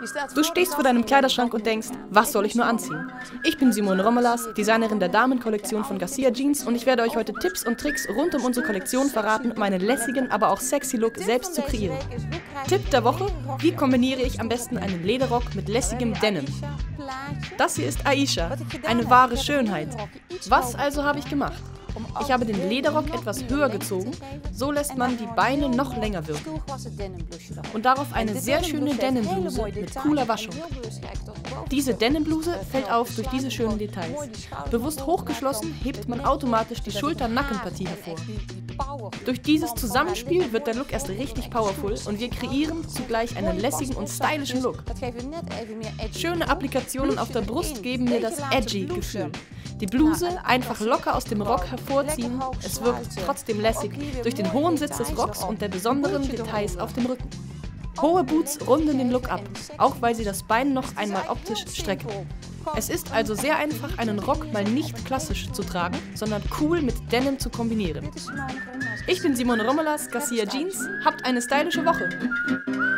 Du stehst vor deinem Kleiderschrank und denkst, was soll ich nur anziehen? Ich bin Simone Romelas, Designerin der Damenkollektion von Garcia Jeans und ich werde euch heute Tipps und Tricks rund um unsere Kollektion verraten, um einen lässigen, aber auch sexy Look selbst zu kreieren. Tipp der Woche: Wie kombiniere ich am besten einen Lederrock mit lässigem Denim? Das hier ist Aisha, eine wahre Schönheit. Was also habe ich gemacht? Ich habe den Lederrock etwas höher gezogen, so lässt man die Beine noch länger wirken. Und darauf eine sehr schöne Denimbluse mit cooler Waschung. Diese Denimbluse fällt auf durch diese schönen Details. Bewusst hochgeschlossen hebt man automatisch die Schulter-Nackenpartie hervor. Durch dieses Zusammenspiel wird der Look erst richtig powerful und wir kreieren zugleich einen lässigen und stylischen Look. Schöne Applikationen auf der Brust geben mir das edgy Gefühl. Die Bluse einfach locker aus dem Rock hervorziehen, es wirkt trotzdem lässig durch den hohen Sitz des Rocks und der besonderen Details auf dem Rücken. Hohe Boots runden den Look ab, auch weil sie das Bein noch einmal optisch strecken. Es ist also sehr einfach, einen Rock mal nicht klassisch zu tragen, sondern cool mit Denim zu kombinieren. Ich bin Simone Romelas, Garcia Jeans, habt eine stylische Woche!